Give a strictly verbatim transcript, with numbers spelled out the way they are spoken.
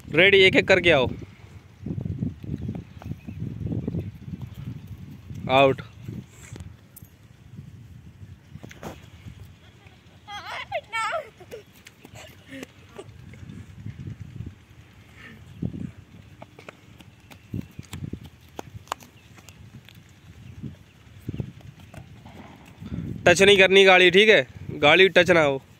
Ready, एक एक करके आओ। आउट। टच नहीं करनी गाड़ी, ठीक है? गाड़ी टच ना हो।